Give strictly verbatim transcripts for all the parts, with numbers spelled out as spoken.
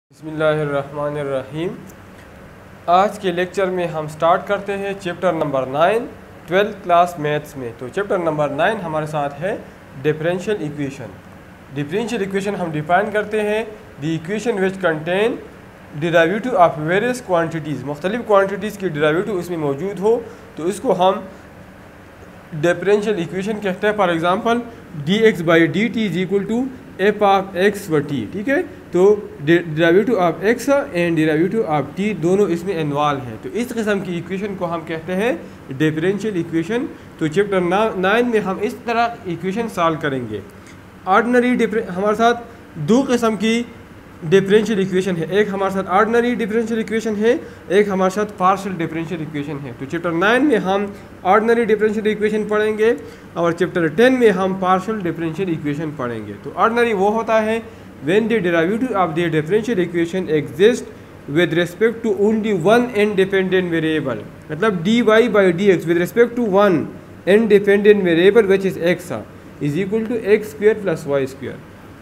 बिस्मिल्लाहिर्रहमानिर्रहीम। आज के लेक्चर में हम स्टार्ट करते हैं chapter number nine twelfth class maths में। तो चैप्टर नंबर नाइन हमारे साथ है डिफरेंशियल इक्वेशन। डिफरेंशियल इक्वेशन हम डिफाइन करते हैं the equation which contain derivative of various quantities. मुख्तलिफ क्वांटिटीज़ की डेरिवेटिव इसमें मौजूद हो तो इसको हम डिफरेंशियल इक्वेशन कहते हैं। For example D X by D T is equal to F of X व टी। ठीक है, तो derivative of X and derivative of T दोनों इसमें इन्वॉल्व हैं। तो इस किस्म की इक्वेशन को हम कहते हैं डिफरेंशियल इक्वेशन। तो चैप्टर नाइन में हम इस तरह इक्वेशन सॉल्व करेंगे। ऑर्डिनरी हमारे साथ दो किस्म की डिफरेंशियल इक्वेशन है, एक हमारे साथ ऑर्डिनरी डिफरेंशियल इक्वेशन है, एक हमारे साथ पार्शियल डिफरेंशियल इक्वेशन है। तो चैप्टर नाइन में हम ऑर्डिनरी डिफरेंशियल इक्वेशन पढ़ेंगे और चैप्टर टेन में हम पार्शियल डिफरेंशियल इक्वेशन पढ़ेंगे। तो ऑर्डिनरी वो होता है when the derivative of the differential equation exist with respect to only one independent variable. मतलब D Y by D X with respect to one independent variable which is X is equal to x square plus Y square.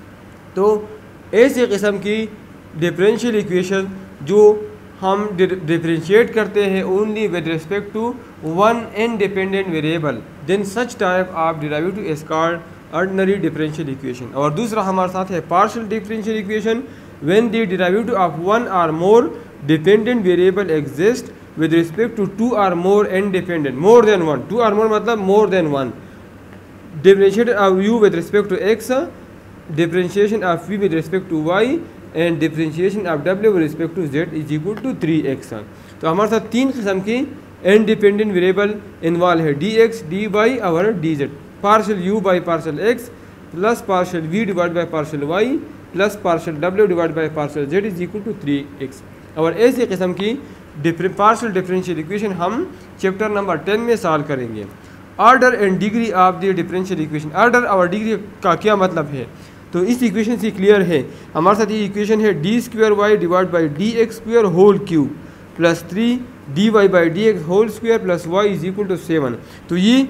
तो ऐसे किस्म की differential equation जो हम differentiate करते हैं only with respect to one independent variable, then such type of derivative is called ordinary differential equation. और दूसरा हमारे साथ है partial differential equation when the derivative of one or more dependent variable exist with respect to two or more independent more than one. Two or more मतलब more than one. Differentiate of U with respect to X, differentiation of v with respect to y and differentiation of w with respect to z is equal to three x. तो हमारे साथ तीन किस्म की independent variable involve है, D x D Y और D Z. Partial u by partial x plus partial v divide by partial y plus partial w divide by partial z is equal to three X. और ऐसी किस्म की partial differential equation हम chapter number ten में solve करेंगे। Order and degree of the differential equation. Order और degree का क्या मतलब है, तो इस इक्वेशन से क्लियर है। हमारे साथ ये इक्वेशन है D square Y divide by D x square whole cube plus three D Y by D X whole square plus Y is equal to seven. तो ये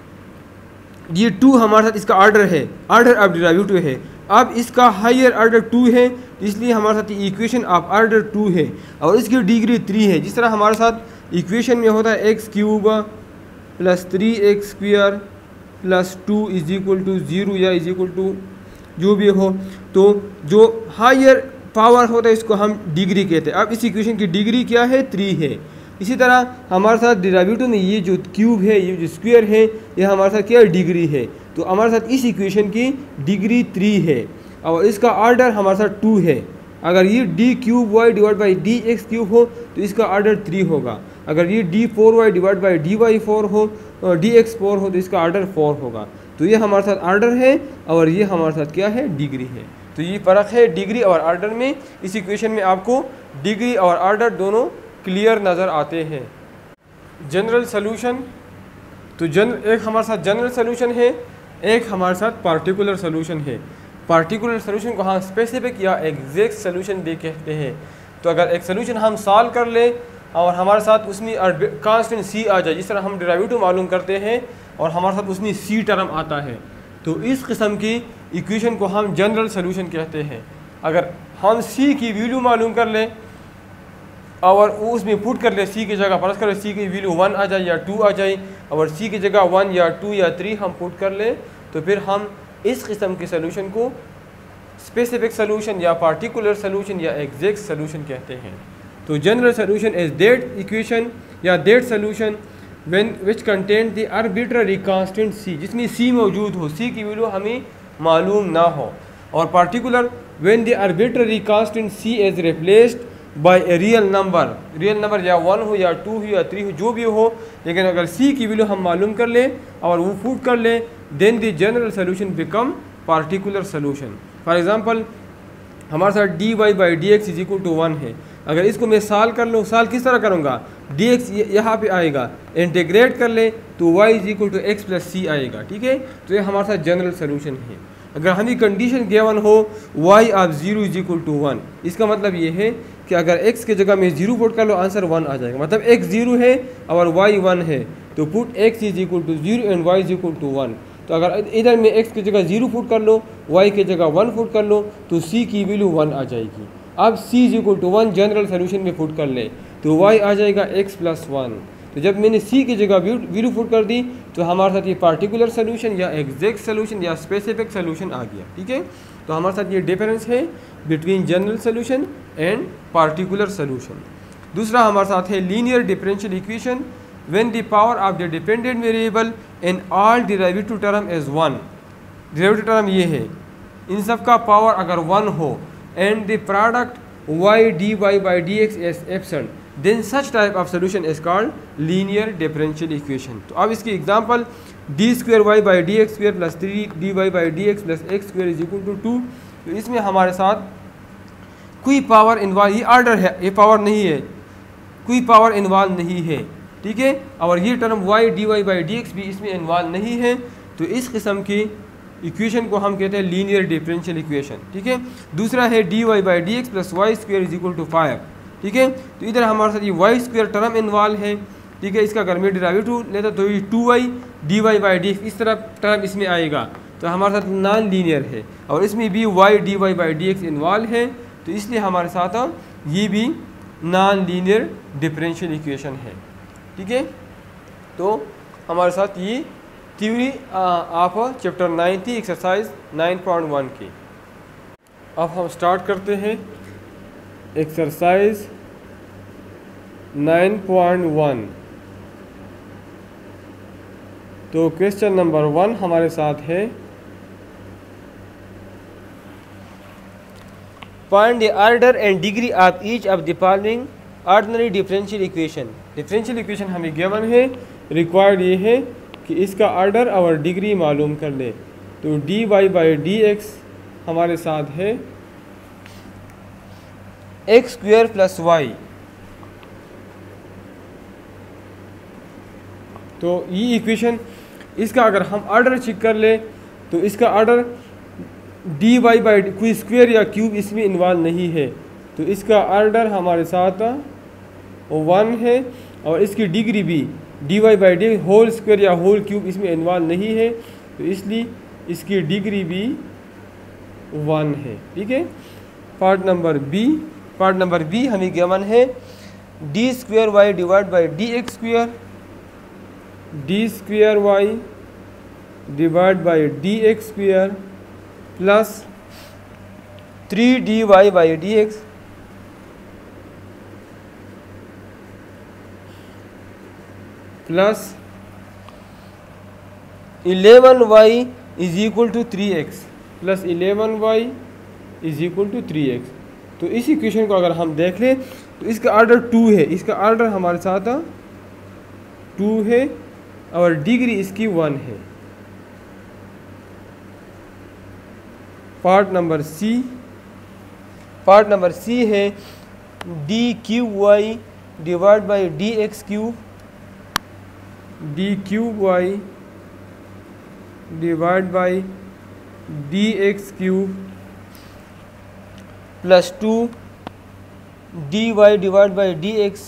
ये टू हमारे साथ इसका ऑर्डर है, ऑर्डर ऑफ डेरिवेटिव है। अब इसका हायर ऑर्डर टू है, इसलिए हमारे साथ ये इक्वेशन ऑफ ऑर्डर टू है और इसकी डिग्री थ्री है। जिस तरह हमारे साथ इक्वेशन में होता है x cube plus three X square plus two is equal to zero या इज इक्वल टू जो भी हो, तो जो हायर पावर होता है इसको हम डिग्री कहते हैं। अब इस इक्वेशन की डिग्री क्या है, थ्री है। इसी तरह हमारे साथ डेरिवेटिव में ये जो क्यूब है, ये जो स्क्वायर है, ये हमारे साथ क्या डिग्री है। तो हमारे साथ इस इक्वेशन की डिग्री थ्री है और इसका ऑर्डर हमारे साथ टू है। अगर ये D cube Y divide by D x cube हो तो इसका ऑर्डर थ्री होगा। अगर ये D four Y divide by D Y four हो, डी एक्स फोर हो तो इसका ऑर्डर फोर होगा। तो ये हमारे साथ ऑर्डर है और ये हमारे साथ क्या है, डिग्री है। तो ये फ़र्क है डिग्री और ऑर्डर में। इस इक्वेशन में आपको डिग्री और ऑर्डर दोनों क्लियर नज़र आते हैं। जनरल सॉल्यूशन, तो जन एक हमारे साथ जनरल सॉल्यूशन है, एक हमारे साथ पार्टिकुलर सॉल्यूशन है। पार्टिकुलर सॉल्यूशन को हम स्पेसिफिक या एग्जैक्ट सॉल्यूशन भी कहते हैं। तो अगर एक सॉल्यूशन हम सॉल्व कर ले और हमारे साथ उसमें कांस्टेंट सी आ जाए, जिस तरह हम डेरिवेटिव मालूम करते हैं और हमारे साथ उसमें सी टर्म आता है, तो इस किस्म की इक्वेशन को हम जनरल सॉल्यूशन कहते हैं। अगर हम सी की वैल्यू मालूम कर लें और वो उसमें पुट कर ले सी की जगह, फर्ज कर सी की वैल्यू वन आ जाए या टू आ जाए और सी की जगह वन या टू या थ्री हम पुट कर लें, तो फिर हम इस किस्म के सॉल्यूशन को स्पेसिफिक सॉल्यूशन या पार्टिकुलर सॉल्यूशन या एग्जैक्ट सॉल्यूशन कहते हैं। तो general solution is that equation या that solution when which contain the arbitrary constant c, जिसमें सी मौजूद हो, सी की वैल्यू हमें मालूम ना हो। और particular when the arbitrary constant c is replaced by a real number, real number या वन हो या टू हो या थ्री हो, जो भी हो, लेकिन अगर सी की वैल्यू हम मालूम कर लें और वो पुट कर लें, then the general solution become particular solution. For example हमारे साथ d Y by D x is equal to one है। अगर इसको मैं साल कर लूँ, साल किस तरह करूँगा, डी एक्स यहाँ पर आएगा, इंटीग्रेट कर ले तो y is equal to x plus c आएगा। ठीक है, तो ये हमारे साथ जनरल सॉल्यूशन है। अगर हमें कंडीशन गिवन हो y of zero is equal to one, इसका मतलब ये है कि अगर x की जगह में जीरो पुट कर लो आंसर वन आ जाएगा। मतलब x जीरो है और y वन है, तो put x is equal to zero and y is equal to one. तो अगर इधर में x की जगह जीरो पुट कर लो, y की जगह वन पुट कर लो, तो c की वैल्यू वन आ जाएगी। अब c is equal to one general solution में पुट कर ले तो y आ जाएगा x प्लस वन। तो जब मैंने c की जगह वैल्यू पुट कर दी तो हमारे साथ ये पार्टिकुलर सोल्यूशन या एग्जैक्ट सोल्यूशन या स्पेसिफिक सोल्यूशन आ गया। ठीक है, तो हमारे साथ ये डिफरेंस है between general solution and particular solution. दूसरा हमारे साथ है linear differential equation when the power of the dependent variable in all derivative term is one. Derivative term ये है, इन सब का पावर अगर वन हो and the product y dy by dx is absent, then such type of solution is called linear differential equation। तो अब इसकी example d square y by dx square plus three dy by dx plus x square is equal to two. तो इसमें हमारे साथ कोई power involve, ये order है, ये पावर नहीं है, कोई पावर इन्वॉल्व नहीं है। ठीक है, और ये term y dy by dx भी इसमें इन्वॉल्व नहीं है। तो इस किस्म की इक्वेशन को हम कहते हैं लीनियर डिफरेंशियल इक्वेशन। ठीक है, दूसरा है d Y by D x plus Y square is equal to five. ठीक है, तो इधर हमारे साथ ये वाई स्क्वेयर टर्म इन्वॉल्व है। ठीक है, इसका अगर मैं डेरिवेटिव लेता तो ये two y d Y by D x इस तरह टर्म इसमें आएगा, तो हमारे साथ नॉन लीनियर है और इसमें भी y d Y by D x involve है, तो इसलिए हमारे साथ ये भी नॉन लीनियर डिफरेंशियल इक्वेशन है। ठीक है, तो हमारे साथ ये थ्योरी ऑफ चैप्टर नाइन थी, एक्सरसाइज नाइन पॉइंट वन की। अब हम स्टार्ट करते हैं एक्सरसाइज नाइन पॉइंट वन। तो क्वेश्चन नंबर वन हमारे साथ है, find the order and degree of each of the following ordinary differential equation. Differential equation हमें गिवन है, रिक्वायर्ड ये है कि इसका ऑर्डर और डिग्री मालूम कर ले। तो d Y by D x हमारे साथ है एक्स स्क्वेयर प्लस वाई। तो ये इक्वेशन, इसका अगर हम ऑर्डर चेक कर ले तो इसका ऑर्डर डी वाई बाई कोई स्क्वेयर या क्यूब इसमें इन्वॉल्व नहीं है, तो इसका ऑर्डर हमारे साथ वन है और इसकी डिग्री भी d Y by d whole square या होल क्यूब इसमें इन्वॉल्व नहीं है, तो इसलिए इसकी डिग्री भी वन है। ठीक है, part number b. Part number b हमें गिवन है d square y divide by D x square, d square y divide by D x square plus three D Y by D x plus eleven y is equal to three x plus eleven y is equal to three x. तो इस equation को अगर हम देख लें तो इसका order to है, इसका ऑर्डर हमारे साथ टू है और डिग्री इसकी वन है। Part number c. Part number c है d cube Y divide by D x cube, d cube Y divide by D x cube plus two d y divide by D x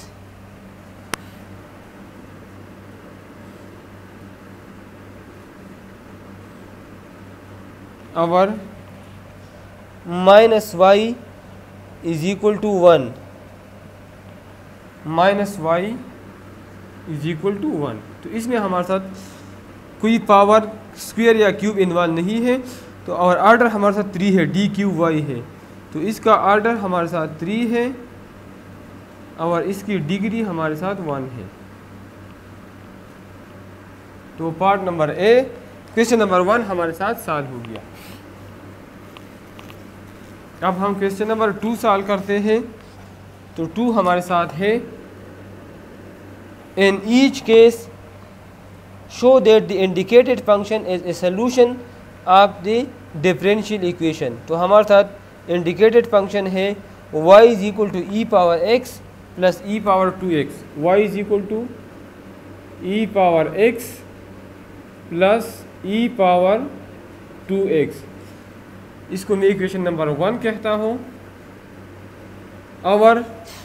और minus y is equal to one, minus y is equal to one. तो इसमें हमारे साथ कोई power square या cube involve नहीं है, तो और ऑर्डर हमारे साथ थ्री है, डी क्यूब वाई है, तो इसका ऑर्डर हमारे साथ थ्री है और इसकी डिग्री हमारे साथ वन है। तो part number a question number one हमारे साथ सॉल्व हो गया। अब हम क्वेश्चन नंबर टू सॉल्व करते हैं। तो टू हमारे साथ है in each case show that the indicated function is a solution of the differential equation। तो हमारे साथ इंडिकेटेड फंक्शन है y is equal to e power x plus e power two x, y is equal to e power x plus e power two x. इसको मैं equation number one कहता हूँ। और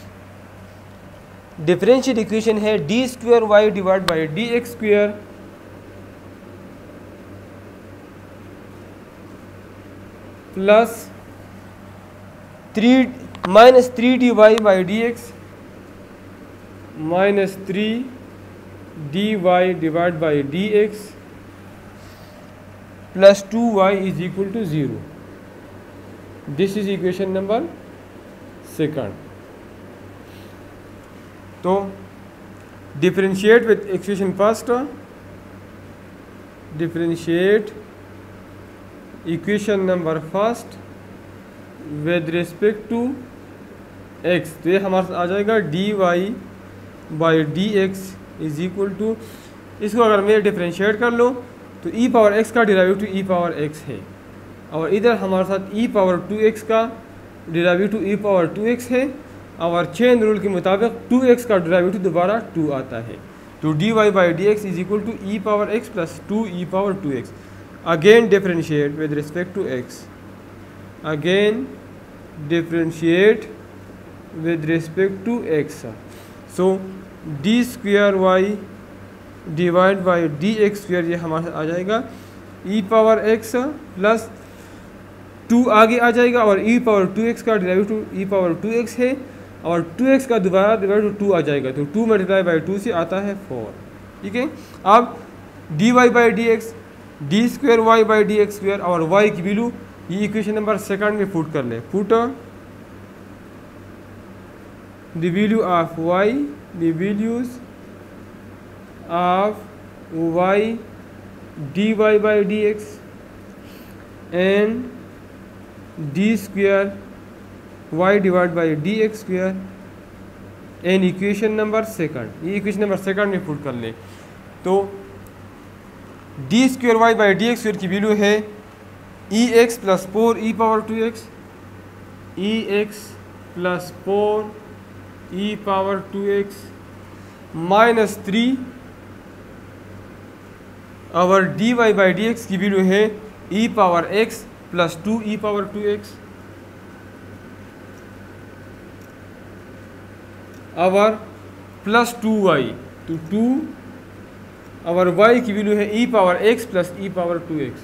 differential equation है D square Y divide by D x square plus three minus three D Y by D x minus three D y divide by D x plus two y is equal to zero. This is equation number second. तो differentiate with equation first, differentiate equation number first with respect to x. तो ये हमारे साथ आ जाएगा d Y by D x is equal to, इसको अगर मैं डिफरेंशिएट कर लो तो ई पावर एक्स का डिराइवेटिव ई पावर एक्स है, और इधर हमारे साथ ई पावर टू एक्स का derivative e power two x है, और चेन रूल के मुताबिक टू एक्स का डिराइवेटिव दोबारा टू आता है. तो d Y by D x is equal to e power x plus two e power two x. Again differentiate with respect to x, again differentiate with respect to x. So d square Y divide by D x square ये हमारे आ जाएगा e power x plus two आगे आ जाएगा, और e power two x का derivative e power two x है, और टू एक्स का दोबारा डिवाइडेड टू आ जाएगा, तो टू मल्टीप्लाई बाई टू से आता है फोर. ठीक है. अब d Y by D x, d square y by D x square, और वाई की वैल्यू ये इक्वेशन नंबर सेकंड में पुट कर ले. Put the value of y, the values of y d Y by D x and d square Y divide by D x square in equation number second. ये equation number second में put कर ले. तो d square y by D x square की value है e x plus four e power two x, e x plus four e power two x minus three, और d Y by D x की value है e power x plus two e power two x, और plus two y, तो two और y की value है e power x plus e power two x.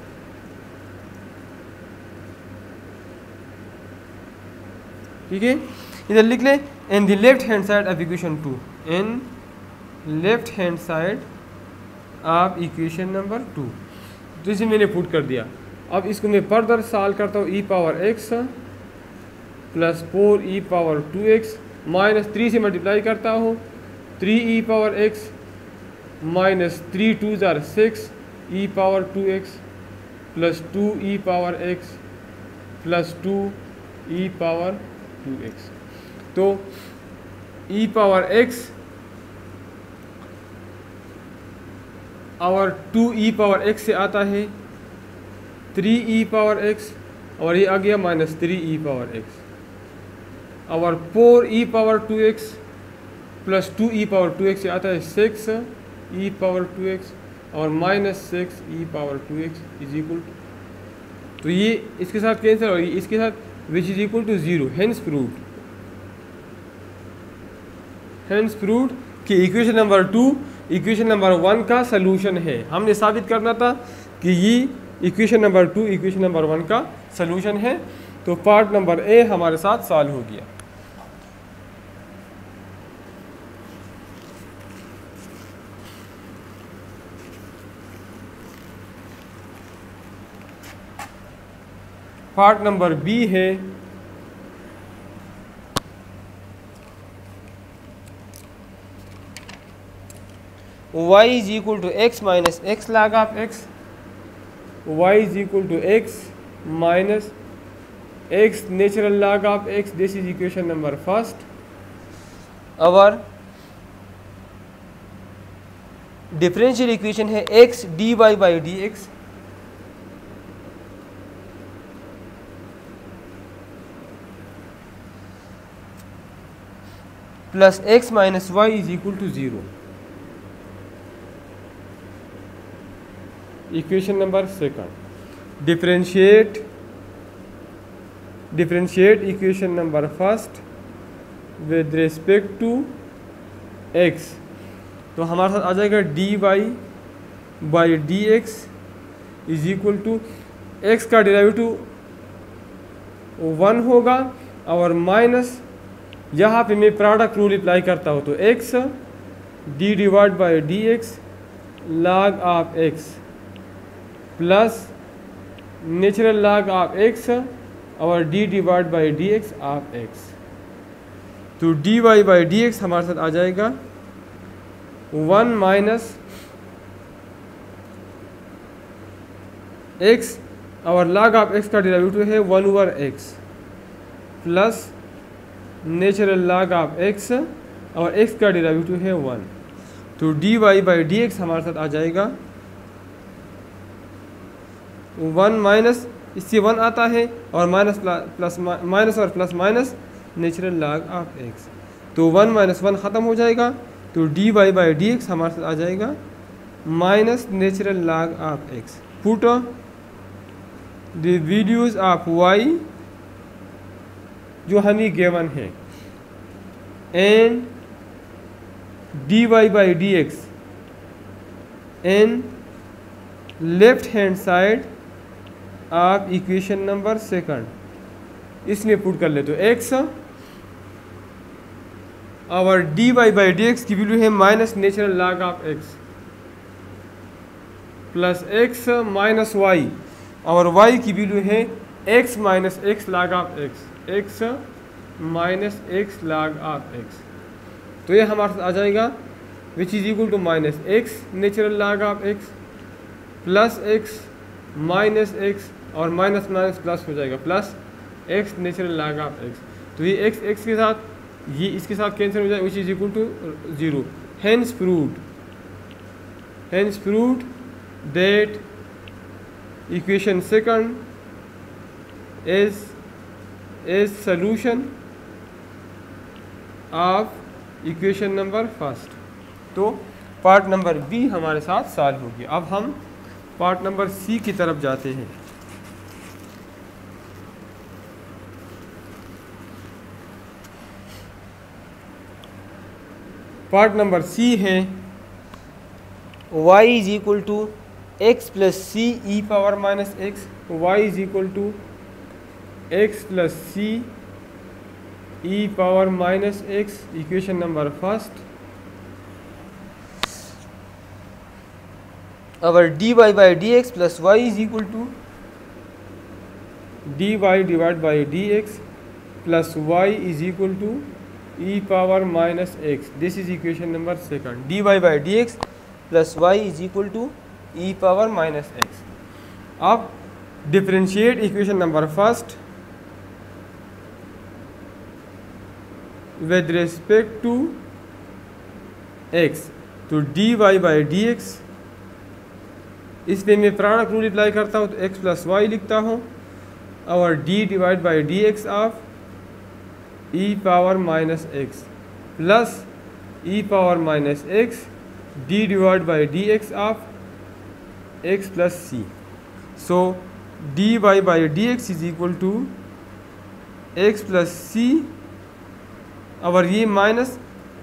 ठीक है. इधर लिख ले in the left hand side of equation two, in left hand side of equation number two. तो इसे मैंने पुट कर दिया. अब इसको मैं फर्दर सॉल्व करता हूँ. E power x plus four e power two x minus three से मल्टीप्लाई करता हूँ, three e power x minus three two ज़ार six e power two x plus two e power x plus two e power two x. तो e power x और two e power x से आता है three e power x, और ये आ गया minus three e power x, और four e power two x plus two e power two x से आता है six e power two x, और minus six e power two x is equal to, तो ये इसके साथ कैंसिल हो, इसके साथ which is equal to zero. Hence proved, hence proved कि equation number two equation number one का सलूशन है. हमने साबित करना था कि ये equation number two equation number one का सलूशन है. तो पार्ट नंबर ए हमारे साथ सॉल्व हो गया. पार्ट नंबर बी है y is equal to x minus x log of x, y is equal to x minus x natural log of x. This is equation number first. Our differential equation है x dy by dx plus x minus y is equal to zero. Equation number second. Differentiate differentiate equation number first with respect to x. तो हमारे साथ आ जाएगा d Y by D x is equal to x का derivative one होगा, और minus यहाँ पे मैं प्रोडक्ट रूल अप्लाई करता हूँ तो x d divide by D x log of x plus natural log of x और d divide by D x of x. तो d Y by D x हमारे साथ आ जाएगा वन माइनस एक्स और log ऑफ एक्स का derivative है one over x plus natural log of x और एक्स का डेरिवेटिव है वन। तो d Y by D x हमारे साथ आ जाएगा वन माइनस इससे वन आता है और माइनस प्लस माइनस और plus minus natural log of x. तो वन माइनस वन ख़त्म हो जाएगा। तो d Y by D x हमारे साथ आ जाएगा minus natural log of x. Put the values of y जो हमें गिवन है and d Y by D x in left hand side of equation number second. इसमें पुट कर ले तो एक्स और d Y by D x की value है minus natural log of x plus x minus y और y की value है x minus x log of x x minus x log of x. तो ये हमारे साथ आ जाएगा which is equal to minus x natural log of x plus x minus x और माइनस माइनस प्लस हो जाएगा plus x natural log of x. तो ये एक्स एक्स के साथ ये इसके साथ कैंसिल हो जाएगा which is equal to zero. Hence proved hence proved that equation second is is solution of equation number first. तो पार्ट नंबर बी हमारे साथ सॉल्व हो गया। अब हम पार्ट नंबर सी की तरफ जाते हैं। पार्ट नंबर सी है y is equal to x plus c e power minus x y is equal to x plus c e power minus x equation number first. our dy by dx plus y is equal to dy divided by dx plus y is equal to e power minus x. This is equation number second. dy by dx plus y is equal to e power minus x. अब differentiate equation number first with respect to x. तो dy by dx इसमें मैं product rule apply करता हूँ तो x plus Y लिखता हूँ और d divide by D x of e power minus x plus e power minus x d divide by D x of x plus c. So dy by D x is equal to x plus c और ये minus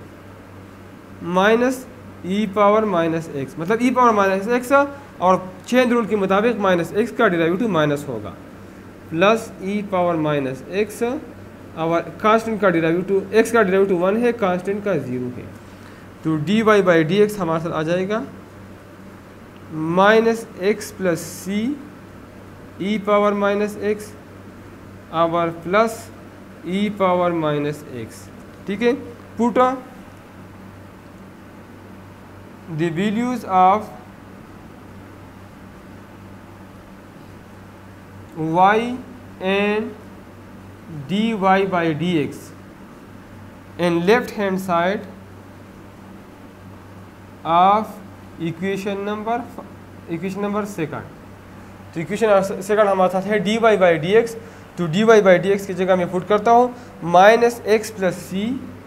minus e power minus x मतलब e power minus x और chain rule के मुताबिक minus x का derivative minus होगा plus e power minus x और constant का डेरिवेटिव एक्स का डेरिवेटिव वन है कांस्टेंट का ज़ीरो है। तो d Y by D x हमारे साथ आ जाएगा minus x plus c e power minus x और plus e power minus x. ठीक है, put the values of y and dy by dx and left hand side of equation number equation number second। तो equation second हमारे साथ है dy by dx। तो dy by dx की जगह मैं पुट करता हूँ minus x plus c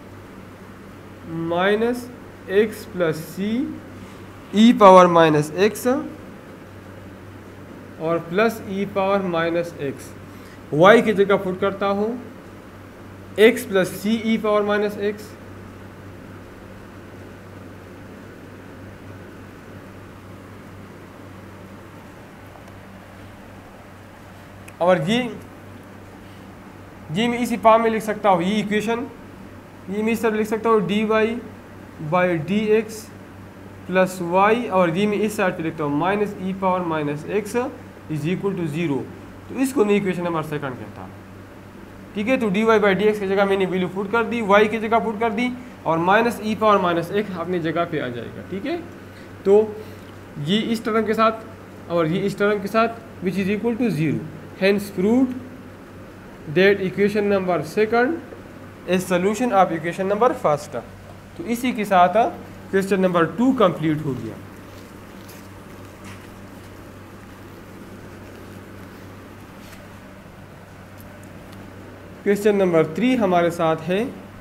minus x plus c e power minus x और plus e power minus x. Y की जगह पुट करता हूँ x plus c e power minus x और ये ये मैं इसी फॉर्म में लिख सकता हूँ, ये इक्वेशन ये मैं इस तरह लिख सकता हूँ d Y by D x plus y, और ये मैं इस साइड पे लिखता हूँ minus e power minus x is equal to zero. तो इसको मैं इक्वेशन नंबर सेकंड कहता, ठीक है। तो d Y by D x की जगह मैंने वैल्यू पुट कर दी, वाई की जगह पुट कर दी, और minus e power minus x अपनी जगह पे आ जाएगा, ठीक है। तो ये इस टर्म के साथ और ये इस टर्म के साथ which is equal to zero, hence proved that equation number second is solution of equation number first. तो इसी के साथ क्वेश्चन नंबर टू कंप्लीट हो गया। क्वेश्चन नंबर थ्री हमारे साथ है,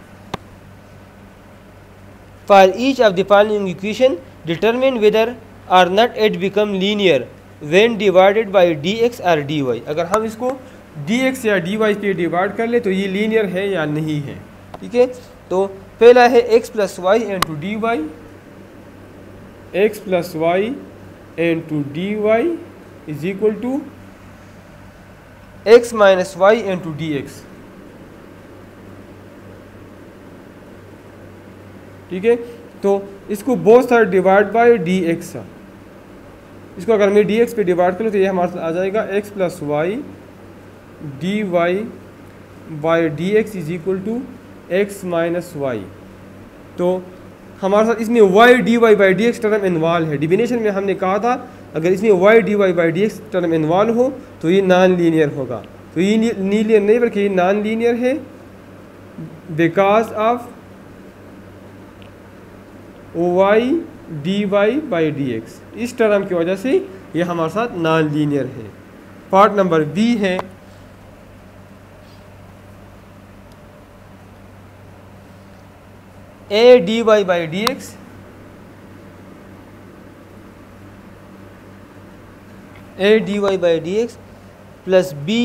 For each of the following equation, determine whether or not it become linear when divided by dx or dy. अगर हम इसको dx या dy पे डिवाइड कर ले तो ये लीनियर है या नहीं है, ठीक है। तो पहला है x plus y into d y, x plus y into d y is equal to x minus y into d x, ठीक है। तो इसको both side divide by d x, इसको अगर मैं डी एक्स पे डिवाइड करूँ तो ये हमारे साथ आ जाएगा x plus y d Y by D x is equal to x minus y. तो हमारे साथ इसमें y d Y by D x term involve है। डिफिनेशन में हमने कहा था अगर इसमें y d Y by D x term involve हो तो ये नॉन लीनियर होगा। तो ये लीनियर नहीं बल्कि ये नॉन लीनियर है because of y d Y by D x, इस टर्म की वजह से ये हमारे साथ नॉन लीनियर है। पार्ट नंबर बी है, a d Y by D x a d Y by D x plus b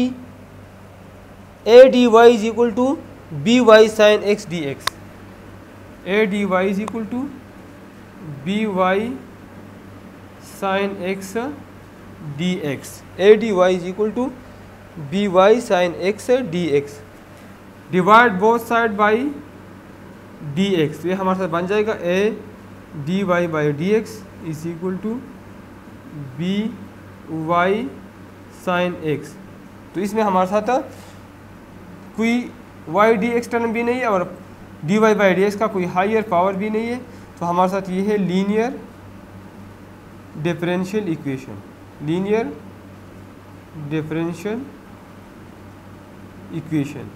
a d y is equal to b y sine x d x, a d y is equal to b y sine x d x, a d y is equal to b y sine x d x, divide both side by D x. ये हमारे साथ बन जाएगा a d Y by D x is equal to b y sine x. तो इसमें हमारे साथ कोई वाई डी एक्स टर्म भी नहीं है और d Y by D x का कोई हायर पावर भी नहीं है। तो हमारे साथ ये है linear differential equation, linear differential equation.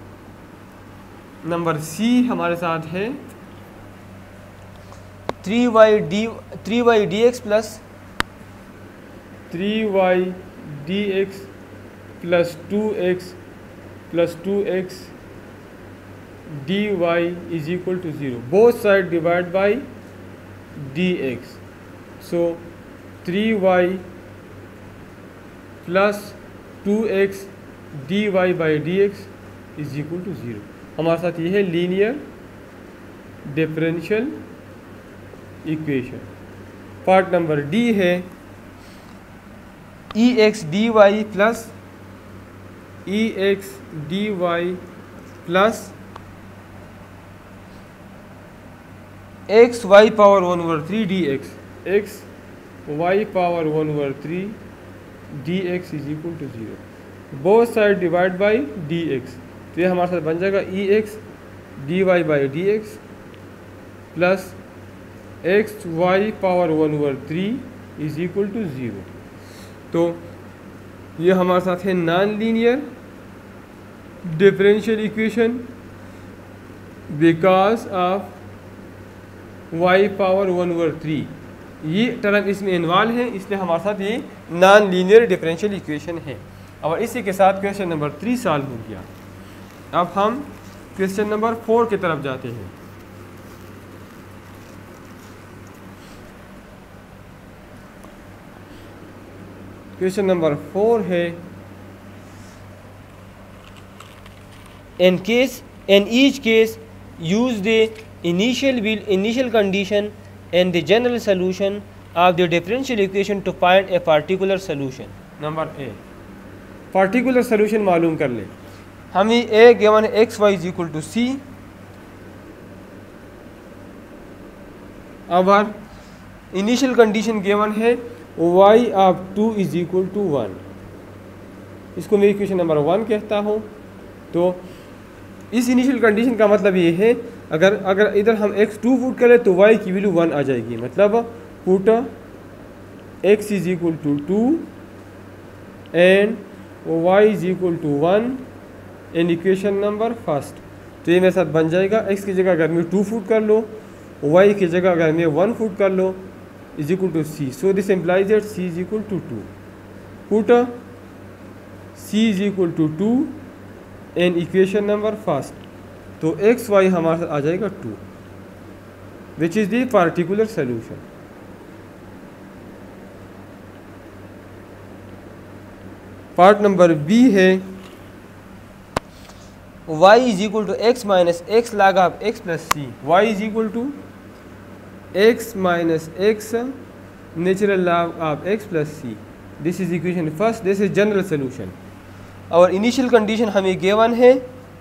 Number c हमारे साथ है three y d three y d x plus three y d x plus two x plus two x D y is equal to zero, both side divide by D x. So three y plus two x D Y by D x is equal to zero. हमारे साथ ये है linear differential equation. Part number D है e x D y plus e x D y plus x y power one over three d x, x y power one over three d x is equal to zero, both side divide by D x. तो ये हमारे साथ बन जाएगा e x D Y by D x plus x y power one over three is equal to zero. तो ये हमारे साथ है non linear differential equation because of y power one over three, ये टर्म इसमें इन्वॉल्व है, इसलिए हमारे साथ ये नॉन लीनियर डिफरेंशियल इक्वेशन है। और इसी के साथ क्वेश्चन नंबर थ्री सॉल्व हो गया। अब हम क्वेश्चन नंबर फोर की तरफ जाते हैं। क्वेश्चन नंबर फोर है in case in each case use the initial will initial condition and the general solution of the differential equation to find a particular solution. Number a, particular solution मालूम कर ले। हमें a given है x y is equal to c. अब initial condition given है y of two is equal to one, इसको मैं equation number one कहता हूँ। तो इस इनिशियल कंडीशन का मतलब ये है, अगर अगर इधर हम एक्स टू पुट करें तो वाई की वैल्यू वन आ जाएगी, मतलब put x is equal to two and y is equal to one in equation number first. तो ये मेरे साथ बन जाएगा, एक्स की जगह अगर मैं टू फुट कर लो, वाई की जगह अगर मैं वन फुट कर लो, is equal to c. So this implies that c is equal to two. Put C is equal to two in equation number first. तो एक्स वाई हमारे साथ आ जाएगा two, which is the particular solution. Part number b है y is equal to x minus x log of x plus c. y is equal to x minus x natural log of x plus c. This is equation first, this is general solution. और initial condition हमें given है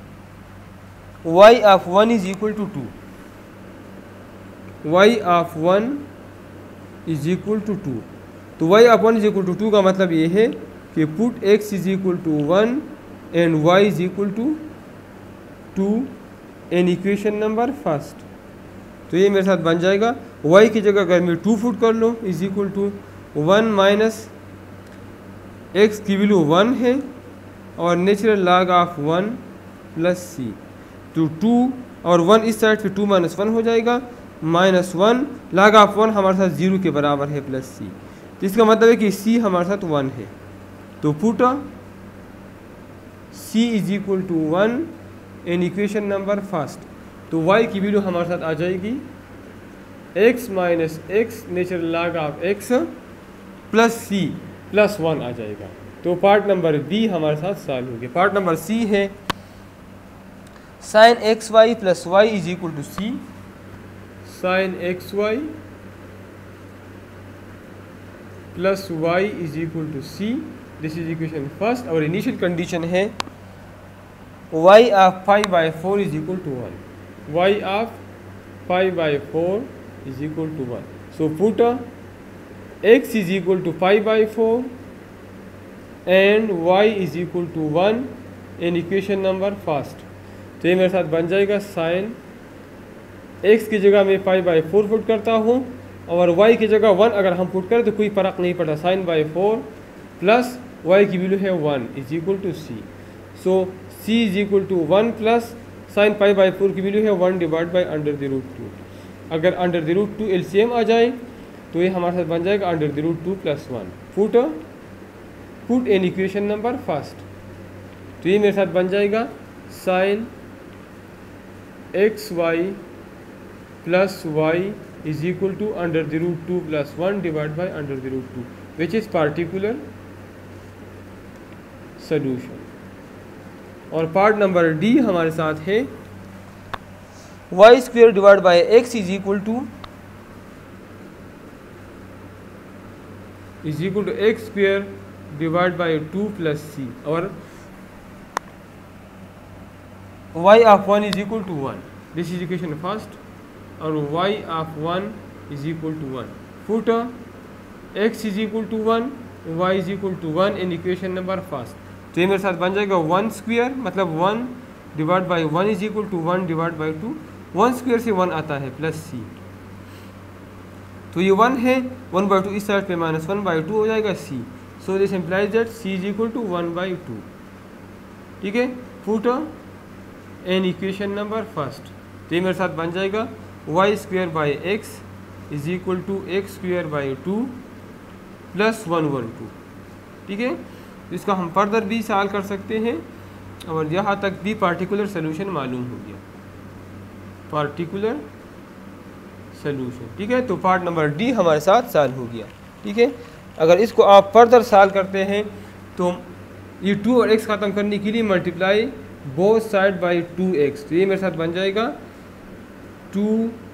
y of one is equal to two. y of one is equal to two. तो y of one is equal to two का मतलब ये है कि put x is equal to one and y is equal to two in equation number first. तो ये मेरे साथ बन जाएगा, y की जगह अगर मैं टू फुट कर लो is equal to one minus x की वैल्यू वन है और natural log of one plus सी। तो टू और वन इस साइड पे टू माइनस वन हो जाएगा, minus one log of one हमारे साथ जीरो के बराबर है प्लस सी। तो इसका मतलब है कि सी हमारे साथ वन है। तो put C is equal to one in equation number first. तो y की वैल्यू हमारे साथ आ जाएगी x minus x natural log of x plus c plus one आ जाएगा। तो पार्ट नंबर बी हमारे साथ सॉल्व हो गया। पार्ट नंबर सी है sine x y plus Y is equal to c. Sine x y plus Y is equal to c. This is equation first. और initial condition है y of five by four is equal to one. y of five by four is equal to one. So put x is equal to five by four and y is equal to one in equation number first. तो ये मेरे साथ बन जाएगा sign x की जगह मैं five by four put करता हूँ और y की जगह वन अगर हम पुट करें तो कोई फ़र्क नहीं पड़ता। Sine by four plus y की वैल्यू है one is equal to c. So c is equal to one plus sine five by four की वैल्यू है one divide by under the root two. अगर under the root two L C M आ जाए तो ये हमारे साथ बन जाएगा under the root two plus one. Put put in equation number first. तो ये मेरे साथ बन जाएगा sine x y plus Y is equal to under the root two plus one divide by under the root two, which is particular solution. और part number d हमारे साथ है y square divide by x is equal to is equal to x square divide by two plus c. और y of one is equal to one. This is equation first. और y of one is equal to one. Put x is equal to one, y is equal to one in equation number first. तो ये मेरे साथ बन जाएगा one square, मतलब one divide by one is equal to one divide by two. One square से one आता है प्लस सी। तो ये वन है, वन बाई टू इस साइड पे माइनस वन बाई टू हो जाएगा c. So this implies that c is equal to one by two. ठीक है, put in equation number first. तो ये मेरे साथ बन जाएगा y square by x is equal to x square by two plus one one two. ठीक है, तो इसका हम फर्दर भी सॉल्व कर सकते हैं और यहाँ तक भी पार्टिकुलर सोल्यूशन मालूम हो गया, पार्टिकुलर सोल्यूशन। ठीक है, तो पार्ट नंबर डी हमारे साथ सॉल्व हो गया। ठीक है, अगर इसको आप फर्दर सॉल्व करते हैं तो ये टू और एक्स ख़त्म करने के लिए multiply both side by two x. तो ये मेरे साथ बन जाएगा two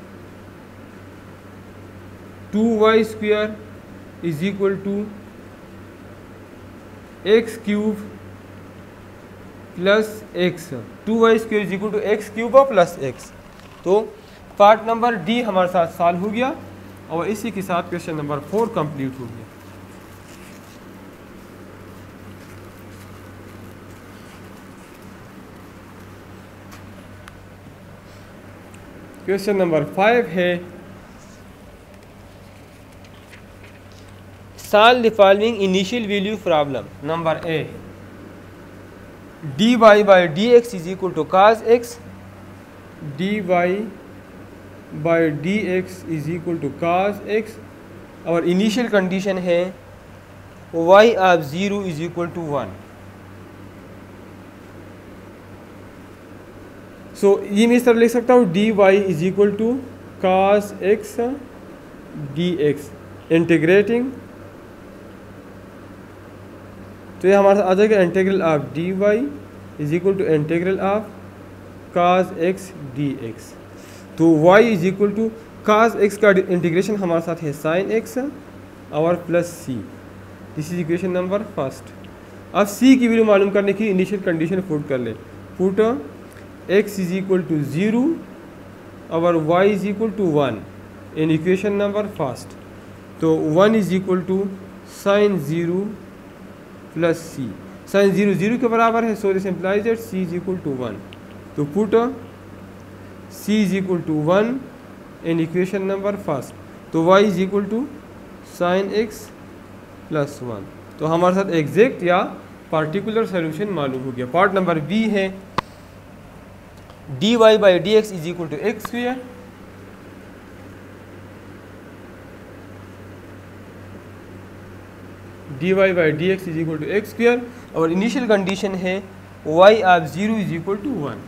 two y square is equal to x cube plus x, two y square is equal to x cube और प्लस एक्स। तो पार्ट नंबर डी हमारे साथ सॉल्व हो गया और इसी के साथ क्वेश्चन नंबर फोर कंप्लीट हो गया। क्वेश्चन नंबर फाइव है solve the following initial value problem. Number a, d Y by D x is equal to cos x, D Y by D x is equal to cos x और initial condition है y of zero is equal to one. So ये मैं इस तरह लिख सकता हूँ d y is equal to cos x d x integrating, तो ये हमारे साथ आ जाएगा integral of d y is equal to integral of cos x d x. तो y is equal to cos x का इंटीग्रेशन हमारे साथ है साइन एक्स और plus c, this is equation number first. अब c की वैल्यू मालूम करने की इनिशियल कंडीशन पुट कर ले, put x is equal to zero और y is equal to one in equation number first. तो one is equal to sine zero plus c, sine zero zero के बराबर है, so this implies that c is equal to one. तो put c is equal to one in equation number first, तो y is equal to sine x plus one. तो हमारे साथ exact या particular solution मालूम हो गया। पार्ट नंबर बी है d Y by D x is equal to x square, d Y by D x is equal to x square और initial condition है y of zero is equal to one,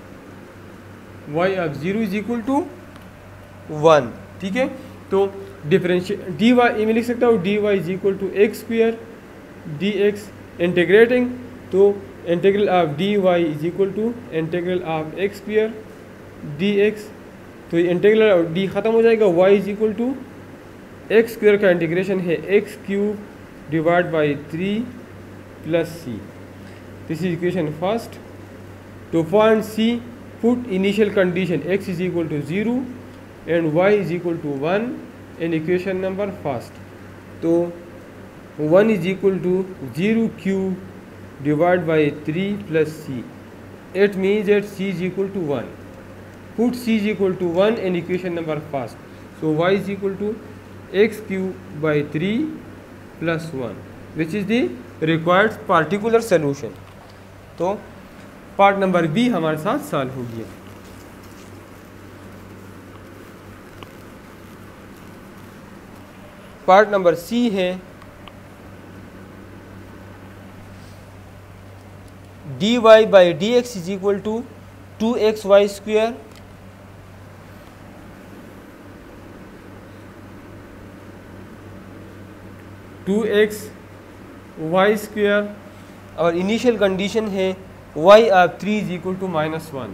y of zero is equal to one. ठीक है, तो differential D Y में लिख सकता हूँ d y is equal to x square d x integrating, तो integral of d y is equal to integral of x square d x. तो integral of d ख़त्म हो जाएगा, y is equal to x square का integration है x cube divide by three plus c, this is equation first. तो point c put initial condition x is equal to zero and y is equal to one in equation number first। तो one is equal to zero cube divided by three plus c, it means that c is equal to one. Put c is equal to one in equation number first, so y is equal to x cube by three plus one, which is the required particular solution। तो part number b हमारे साथ solve हो गया। Part number c है d Y by D x is equal to two x y square, two x y square और initial condition है y of three is equal to minus one,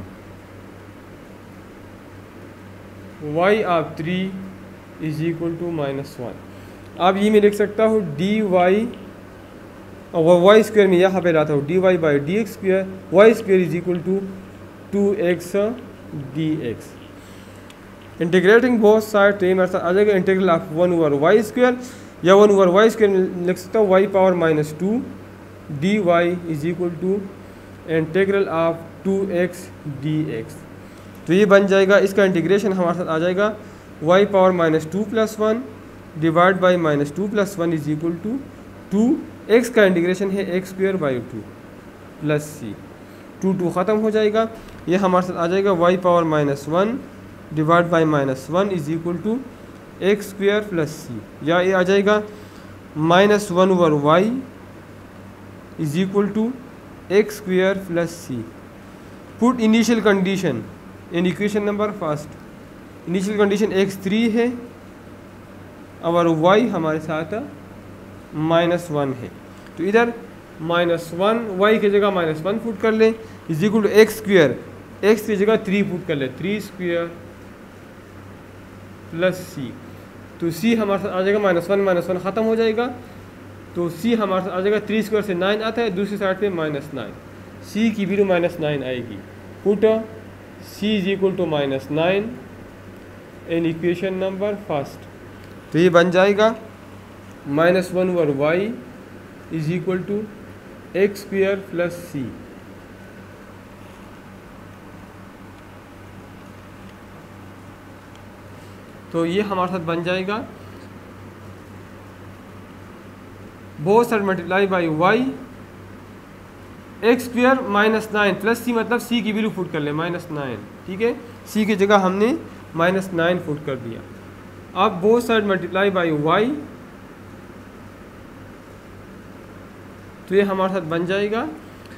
y of three is equal to minus one. अब ये मैं लिख सकता हूँ d Y और y square में यहाँ पे लाता हूँ d Y by D x square, y square is equal to two x d x. Integrating both side, तो ये मेरे साथ आ जाएगा integral of one over y square या वन ओवर वाई स्क्वायर में लिख सकता हूँ y power minus two d y is equal to integral of two x d x. तो ये बन जाएगा, इसका इंटीग्रेशन हमारे साथ आ जाएगा y power minus two plus one divide by minus two plus one is equal to two x का इंटीग्रेशन है x square by two plus c, two two ख़त्म हो जाएगा, ये हमारे साथ आ जाएगा y power minus one divide by minus one is equal to x square plus c, या ये आ जाएगा minus one over Y is equal to x square plus c. Put initial condition in equation number first, initial condition x three है और Y हमारे साथ minus one है, तो इधर माइनस वन वाई की जगह माइनस वन पुट कर लें is equal to x square, x की जगह थ्री पुट कर लें, थ्री स्क्वायर प्लस सी, तो सी हमारे साथ आ जाएगा माइनस वन माइनस वन ख़त्म हो जाएगा, तो सी हमारे साथ आ जाएगा थ्री स्क्वायर से नाइन आता है, दूसरी साइड पे माइनस नाइन, सी की वैल्यू माइनस नाइन आएगी। Put C is equal to minus nine in equation number first, तो ये बन जाएगा minus one over Y is equal to x square plus सी। तो ये हमारे साथ बन जाएगा both side multiply by Y X square minus nine plus C, मतलब सी की वैल्यू पुट कर ले माइनस नाइन, ठीक है। सी की जगह हमने माइनस नाइन पुट कर दिया। अब both side multiply by y, तो ये हमारे साथ बन जाएगा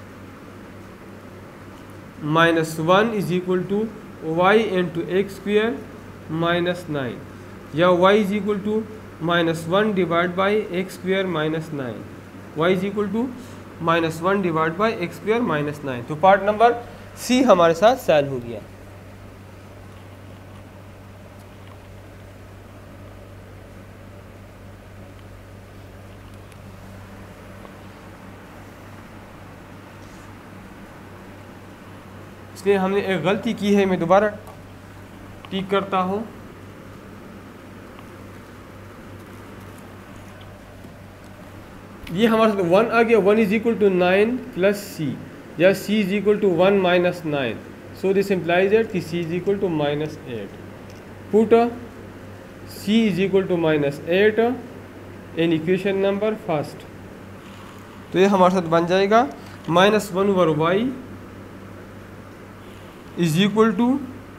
minus one is equal to y into x square minus nine, या y is equal to minus one divide by x square minus nine, y is equal to minus one divide by x square minus nine. तो part number c हमारे साथ solve हो गया। इसलिए हमने एक गलती की है, मैं दोबारा ठीक करता हूँ। ये हमारे साथ वन आ गया, one is equal to nine plus c, या c is equal to one minus nine, so this implies that कि c is equal to minus eight. Put C is equal to minus eight in equation number first, तो ये हमारे साथ बन जाएगा minus one over Y is equal to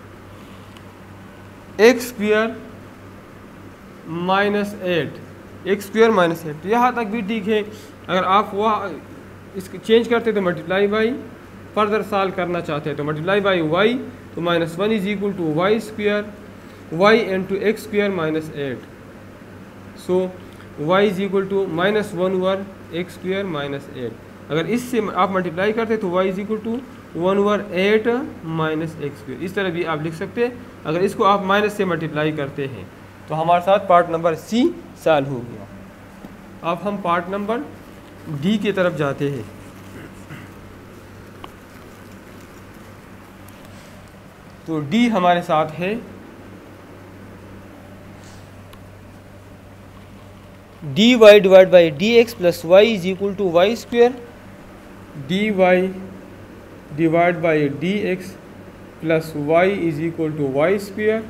x square minus eight, x square minus eight. यहाँ तक भी ठीक है। अगर आप वह इसको चेंज करते तो मल्टीप्लाई बाई, फर्दर सॉल्व करना चाहते हैं तो मल्टीप्लाई बाई वाई, तो minus one is equal to y square y into x square minus eight, so y is equal to minus one over x square minus eight. अगर इससे आप multiply करते तो y is equal to one over eight minus x square, इस तरह भी आप लिख सकते हैं। अगर इसको आप माइनस से मल्टीप्लाई करते हैं तो हमारे साथ पार्ट नंबर सी सॉल्व हो गया। अब हम पार्ट नंबर डी की तरफ जाते हैं। तो डी हमारे साथ है d y divide by D x plus Y is equal to y square, d y divide by D x plus Y is equal to y square,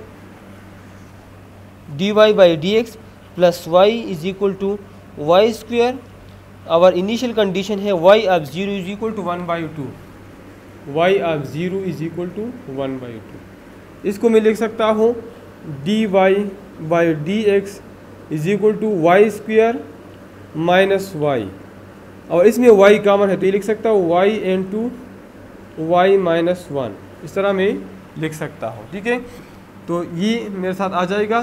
dy by dx plus y is equal to y square. Our initial condition है y of zero is equal to one by two, y of zero is equal to one by two. इसको मैं लिख सकता हूँ d Y by D x is equal to y square minus y, और इसमें y common है तो ये लिख सकता हूँ y into y minus one, इस तरह मैं लिख सकता हूँ, ठीक है। तो ये मेरे साथ आ जाएगा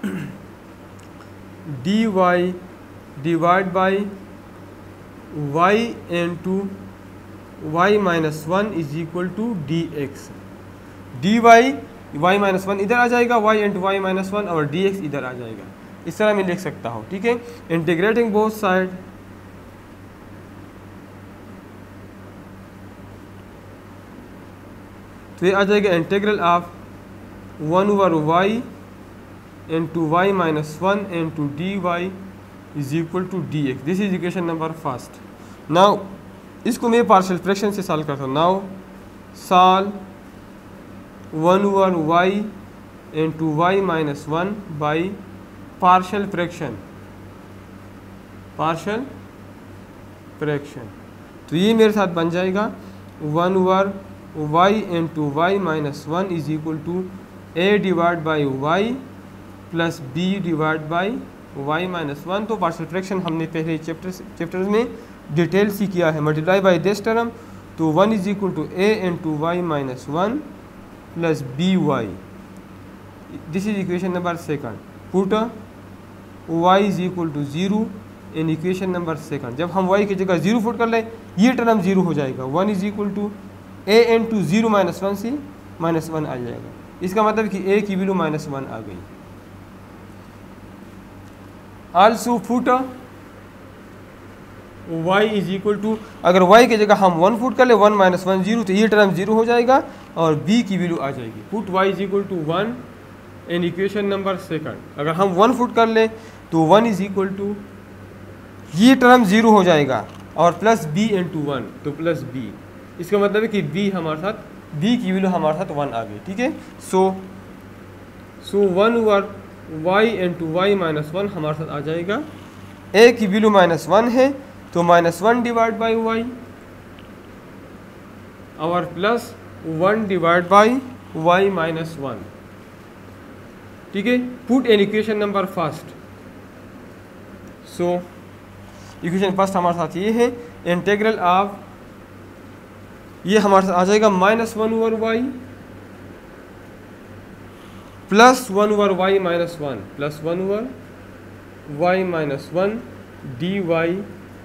d y divide by y into y minus one is equal to d x, D y y minus one इधर आ जाएगा, y into y minus one और डी एक्स इधर आ जाएगा, इस तरह मैं लिख सकता हूँ, ठीक है। इंटीग्रेटिंग बोथ साइड तो ये आ जाएगा integral of one over y into y minus one into d y is equal to d x. This is equation number first. Now इसको मैं पार्शियल फ्रैक्शन से सॉल्व करता हूँ। Now solve one over y into y minus one by partial fraction, partial fraction तो ये मेरे साथ बन जाएगा one over y into y minus one is equal to a divide by y plus B divide by y minus one. तो partial fraction हमने पहले chapter chapters में डिटेल सी किया है। मल्टीप्लाई बाई दिस टर्म तो one is equal to a into y minus one plus b y, this is equation number second. Put y is equal to zero in equation number second. जब हम Y की जगह zero put कर लें ये term zero हो जाएगा, one is equal to a into zero minus one से माइनस वन आ जाएगा, इसका मतलब कि ए की वैल्यू माइनस वन आ गई। Also put y is equal to, अगर y की जगह हम वन फुट कर ले, वन माइनस वन जीरो, तो ये टर्म जीरो हो जाएगा और b की वैल्यू आ जाएगी। Put y is equal to one in equation number second. अगर हम वन फुट कर ले तो वन इज इक्वल टू, ये टर्म जीरो हो जाएगा और प्लस b इंटू वन, तो प्लस b, इसका मतलब है कि b हमारे साथ, b की वैल्यू हमारे साथ वन आ गई। ठीक है, so so one over y into y minus one हमारे साथ आ जाएगा। a की वैल्यू माइनस वन है तो minus one divide by y और plus one divide by y minus one. ठीक है, put in equation number first. So equation first हमारे साथ ये है, इंटीग्रल ऑफ, ये हमारे साथ आ जाएगा minus one over y plus one over y minus one plus one over y minus one d y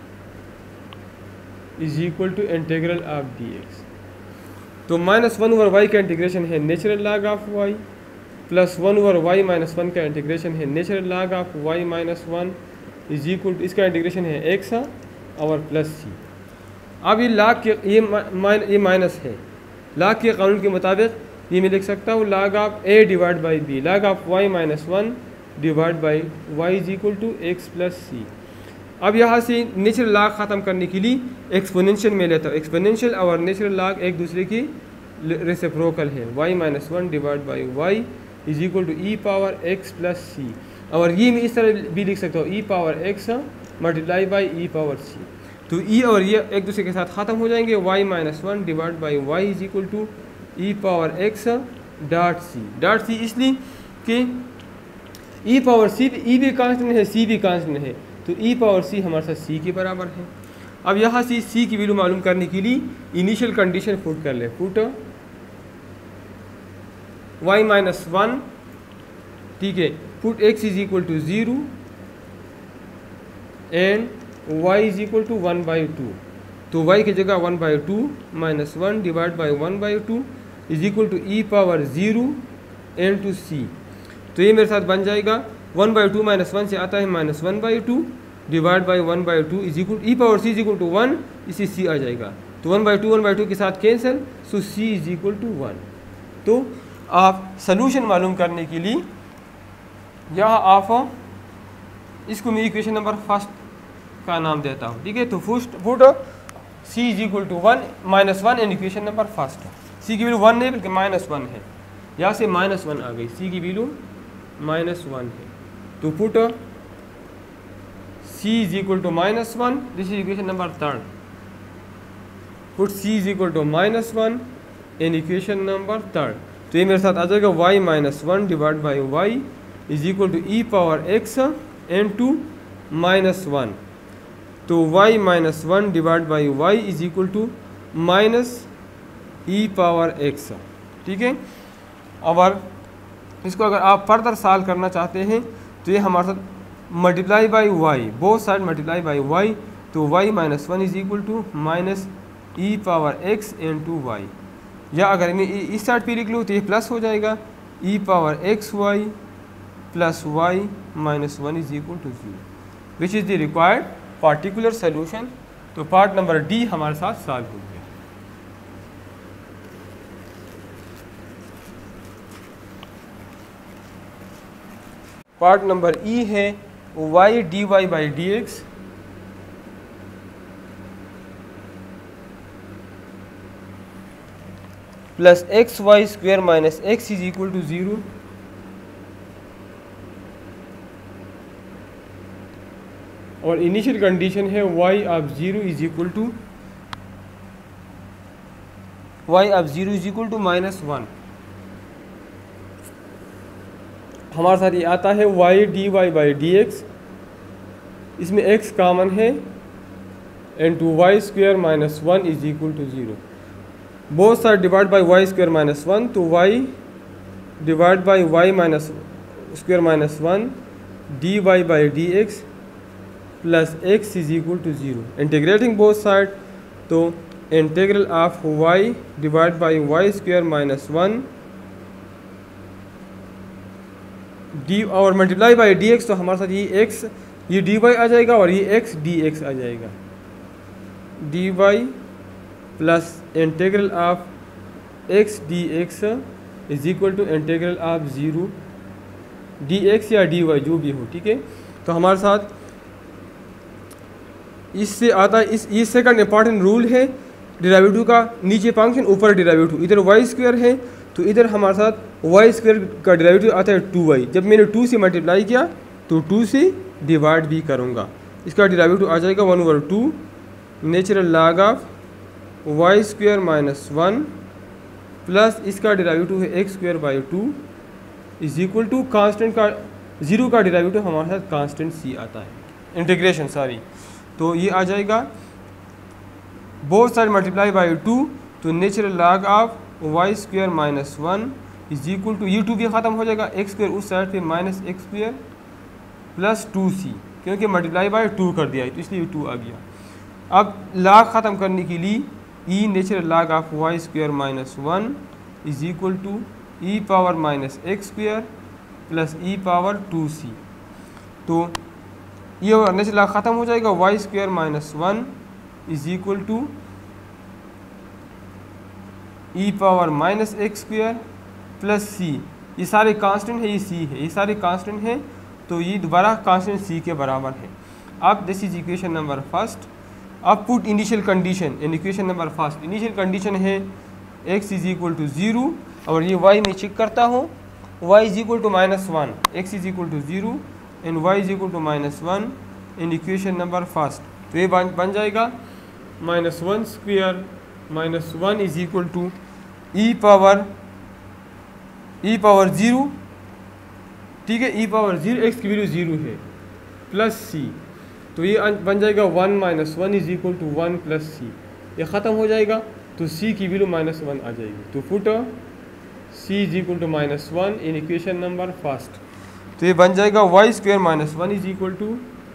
is equal to integral of d x. तो माइनस वन ओवर वाई का integration है natural log of y, plus one over y minus one का integration है natural log of y minus one is equal to, इसका integration है x और plus c. अब ये लॉग के, ये माइन ये माइनस है, लॉग के कानून के मुताबिक ये मैं लिख सकता हूँ log of a divide by b, log of y minus one divide by y is equal to x plus c. अब यहाँ से नेचुरल लॉग ख़त्म करने के लिए एक्सपोनेंशियल में लेता हूँ, एक्सपोनेंशियल और नेचुरल लॉग एक दूसरे की रेसिप्रोकल है, y minus one divide by y is equal to e power x plus c. और ये मैं इस तरह भी लिख सकता हूँ, e power x multiply by e power c. तो ई और ये एक दूसरे के साथ ख़त्म हो जाएंगे, y minus one divide by y is equal to e power x dot c. Dot c इसलिए कि ई पावर सी, ई भी कांस्टेंट है, सी भी कांस्टेंट है, तो ई पावर सी हमारे साथ सी के बराबर है। अब यहाँ से सी की वैल्यू मालूम करने के लिए इनिशियल कंडीशन पुट कर ले, पुट वाई माइनस वन, ठीक है, put x is equal to zero and y is equal to one by two. तो y की जगह one by two minus one divide by one by two is equal to e power zero into c. तो ये मेरे साथ बन जाएगा one by two minus one से आता है minus one by two divide by one by two is equal e power c is equal to one, इसी सी आ जाएगा। तो one by two one by two के साथ cancel, so c is equal to one. तो आप solution मालूम करने के लिए यहाँ आप इसको मैं इक्वेशन नंबर फर्स्ट का नाम देता हूँ। ठीक है, तो first put C is equal to one minus one in equation number first. C की वैल्यू वन नहीं बल्कि माइनस वन है, यहाँ से माइनस वन आ गई, सी की वैल्यू माइनस वन है। तो put C is equal to minus one, this is equation number third. Put C is equal to minus one in equation number third. तो ये मेरे साथ आ जाएगा y minus one divide by y is equal to e power x N to minus one. तो y minus one divide by y is equal to minus e power x। ठीक है, और इसको अगर आप फर्दर सॉल्व करना चाहते हैं तो ये हमारे साथ multiply by y, both side multiply by y, तो y minus one is equal to minus e power x into y. या अगर मैं इस साइड पे लिख लूँ तो ये प्लस हो जाएगा, e power x y plus y minus one is equal to zero, which is the required particular solution. तो पार्ट नंबर डी हमारे साथ सॉल्व हो गया। पार्ट नंबर ई है y d Y by D x plus x y square minus x is equal to zero. और initial condition है y of zero is equal to y of zero is equal to minus one. हमारे साथ ये आता है y d Y by D x, इसमें x common है and to y square minus one is equal to zero. Both side divide by y square minus one, तो y divide by y minus square minus one d Y by D x plus x is equal to zero. Integrating both side, तो integral of y divide by y square minus one d और multiply by D x, तो हमारे साथ ये x ये D Y आ जाएगा और ये x डी एक्स आ जाएगा। D y plus integral of x d x is equal to integral of zero d x या डी वाई जो भी हो, ठीक है। तो हमारे साथ इससे आता है इस ये सेकंड इंपॉर्टेंट रूल है डेरिवेटिव का, नीचे फंक्शन ऊपर डेरिवेटिव, इधर वाई स्क्वायर है तो इधर हमारे साथ वाई स्क्वायर का डेरिवेटिव आता है टू वाई। जब मैंने टू से मल्टीप्लाई किया तो टू से डिवाइड भी करूँगा, इसका डेरिवेटिव आ जाएगा one over two natural log of y square minus one plus इसका डेरिवेटिव है x square by two is equal to constant का ज़ीरो का डेरिवेटिव हमारे साथ कांस्टेंट सी आता है इंटीग्रेशन सॉरी। तो ये आ जाएगा both side multiply by two तो natural log of y square minus one is equal to ये टू भी ख़त्म हो जाएगा, एक्स स्क्वायर उस साइड पे minus x square plus two c क्योंकि मल्टीप्लाई बाई टू कर दिया है तो इसलिए टू आ गया। अब लॉग ख़त्म करने के लिए e natural log of y square minus one is equal to e power minus x square plus e power two c. तो ये नेचुरल लॉग ख़त्म हो जाएगा, y square minus one is equal to e power minus x square plus c, ये सारे constant है, ये सी है, ये सारे कांस्टेंट हैं तो ये दोबारा कांस्टेंट सी के बराबर है। अब this is equation number first. अब put initial condition in equation number first. Initial condition है x is equal to zero और ये y मैं चेक करता हूँ, y is equal to minus one, x is equal to zero and y is equal to minus one in equation number first. तो ये बन बन जाएगा minus one square minus one is equal to e power E power zero, ठीक है, e power zero x की value zero है plus सी। तो ये बन जाएगा one minus one is equal to one plus c, ये ख़त्म हो जाएगा तो सी की वैल्यू माइनस वन आ जाएगी। तो put C is equal to minus one in equation number first. तो ये बन जाएगा y square minus one is equal to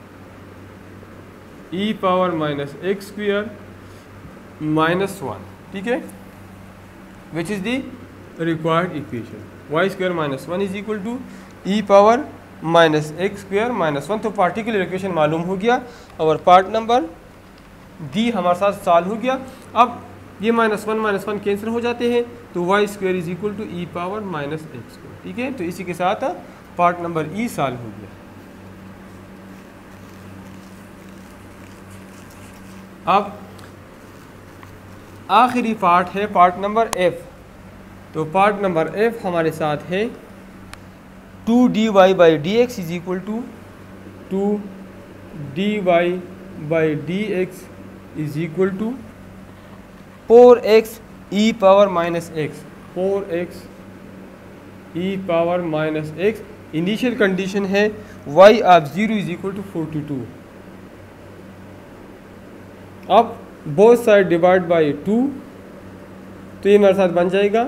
e power minus x square minus one, ठीक है, which is the required equation. Y square minus one is equal to e power minus x square minus one. तो particular equation मालूम हो गया और part number d हमारे साथ solve हो गया। अब ये minus one minus one cancel हो जाते हैं तो y square is equal to e power minus x square, ठीक है। तो इसी के साथ पार्ट नंबर ई सॉल्व हो गया। अब आखिरी पार्ट है पार्ट नंबर एफ। तो पार्ट नंबर एफ हमारे साथ है two d Y by D x is equal to two d Y by D x is equal to four x e power minus x, four x e power minus x. Initial condition है y of zero is equal to forty two. अब both side divide by two तो ये हमारे साथ बन जाएगा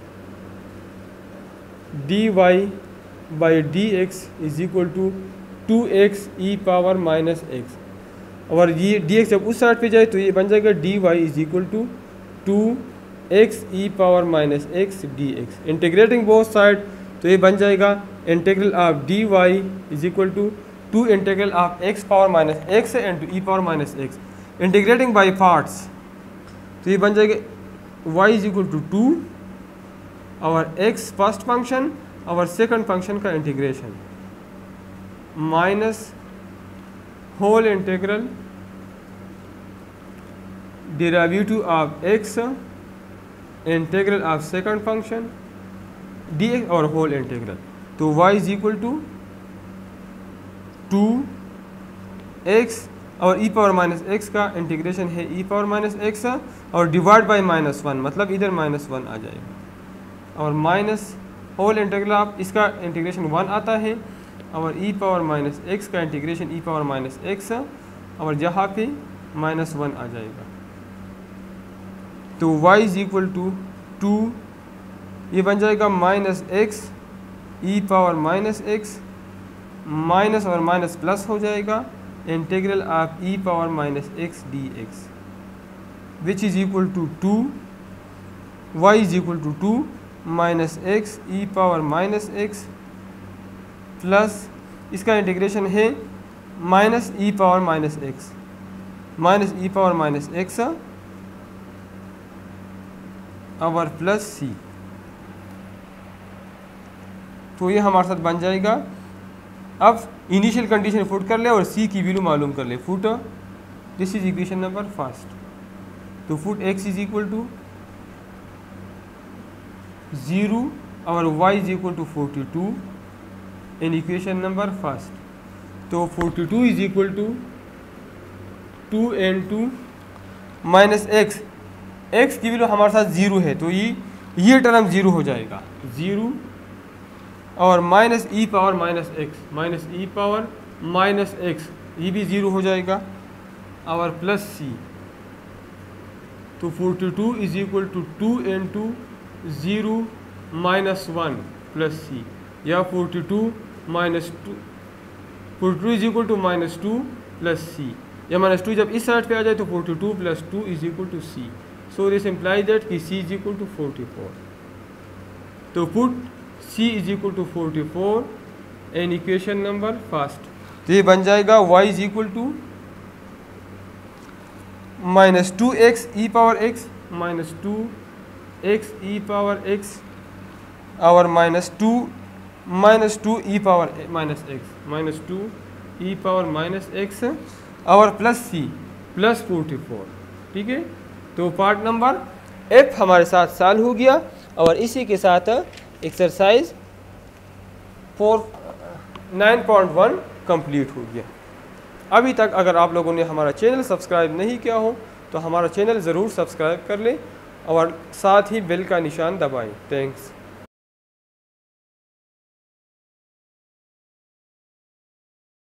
d Y by D x is equal to two x e power minus x और ये डी एक्स जब उस साइड पे जाए तो ये बन जाएगा d y is equal to two x e power minus x d x. Integrating both side तो ये बन जाएगा integral of d y is equal to two integral of x power minus x and two e power minus x. Integrating by parts तो ये बन जाएगा y is equal to two और x first function और second function का integration minus whole integral derivative of x integral of second function dx और whole integral. तो y is equal to two x और ई पावर माइनस एक्स का integration है e power minus x और divide by minus one, मतलब इधर minus one आ जाएगा और माइनस होल इंटीग्रल ऑफ इसका इंटीग्रेशन वन आता है और ई पावर माइनस एक्स का integration e power minus x और जहाँ पे माइनस वन आ जाएगा। तो y is equal to two, ये बन जाएगा minus x e power minus x, minus और माइनस प्लस हो जाएगा integral of e power minus x d x which is equal to two, y is equal to two minus x e power minus x plus इसका integration है minus e power minus x minus e power minus x और plus सी। तो ये हमारे साथ बन जाएगा। अब इनिशियल कंडीशन पुट कर ले और सी की वैल्यू मालूम कर ले। Put this is equation number first. तो put x is equal to zero और y is equal to forty two in equation number first. तो forty two is equal to two n to minus x. X की value हमारे साथ zero है तो ये ये टर्म ज़ीरो हो जाएगा। ज़ीरो और minus e power minus x, minus e power minus x ये भी ज़ीरो हो जाएगा और प्लस सी। तो forty two is equal to two n two zero minus one plus c, या forty two minus two forty two is equal to minus two plus c, या minus to जब इस साइड पे आ जाए तो forty two plus two is equal to c. So this implies that कि c is equal to forty four. तो put C is equal to forty four in equation number first. तो ये बन जाएगा y is equal to minus two x e power x minus two x e power x और minus two minus two e power minus x minus two e power minus x और plus c plus forty four. ठीक है, तो part number F हमारे साथ solve हो गया और इसी के साथ exercise four nine point one complete हो गया। अभी तक अगर आप लोगों ने हमारा चैनल सब्सक्राइब नहीं किया हो तो हमारा चैनल ज़रूर सब्सक्राइब कर लें और साथ ही बेल का निशान दबाएं। थैंक्स।